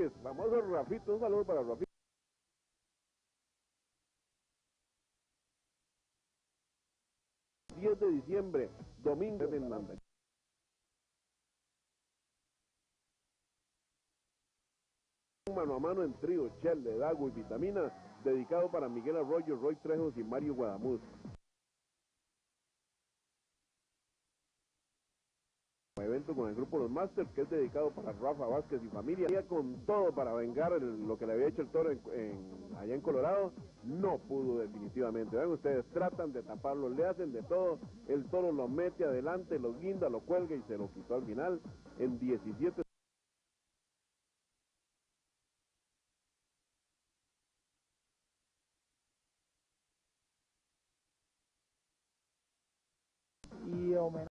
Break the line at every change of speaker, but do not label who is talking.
Vázquez, famoso Rafito, un saludo para Rafito. 10 de diciembre, domingo en Manda. Mano a mano en trío, Chel, Dago y Vitamina, dedicado para Miguel Arroyo, Roy Trejos y Mario Guadamuz. Evento con el grupo Los Masters, que es dedicado para Rafa Vázquez y familia. Con todo para vengar lo que le había hecho el toro allá en Colorado, no pudo definitivamente. Vean ustedes, tratan de taparlo, le hacen de todo, el toro lo mete adelante, lo guinda, lo cuelga y se lo quitó al final en 17.
Y